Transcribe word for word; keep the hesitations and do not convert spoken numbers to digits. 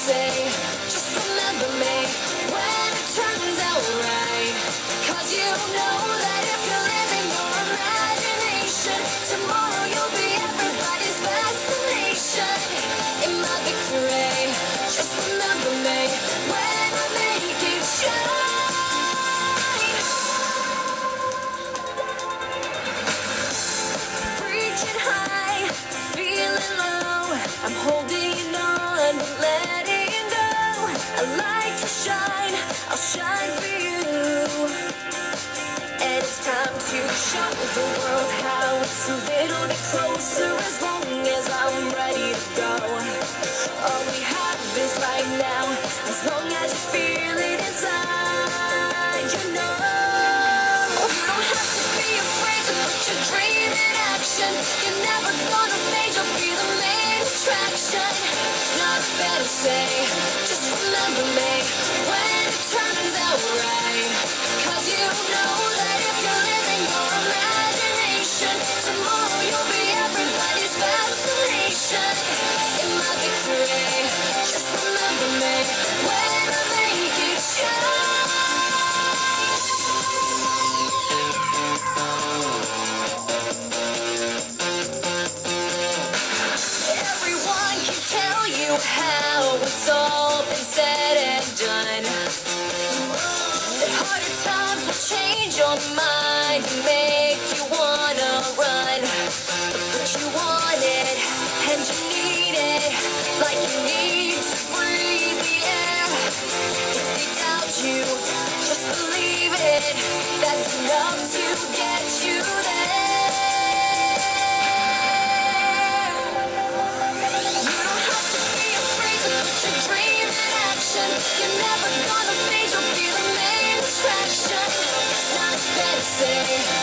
say, just remember me when it turns out right. Cause you know that if you're living your imagination, tomorrow you'll be everybody's fascination. In my victory, just remember me when I make it shine. Reaching high, feeling low, I'm holding on, letting go. I like to shine, I'll shine for you. And it's time to show the world how it's a little bit closer, as long as I'm ready to go. All we have is right now, as long as you feel it inside, you know. You don't have to be afraid to put your dream in action. You're never gonna fade, you'll be the main attraction. It's not fair to say, just remember me when it turns out right. Cause you know that if you're living your imagination, tomorrow you'll be everybody's fascination. In my victory, just remember me when I make it shine. Everyone can tell you how it's all been said and done, that harder times will change your mind and make you wanna run. But you want it, and you need it, like you need to breathe the air. If they doubt you, just believe it, that's enough to get you there. You don't have to be afraid to put your dream in action. You're never gonna fade, you'll be the main attraction. Not fair to say,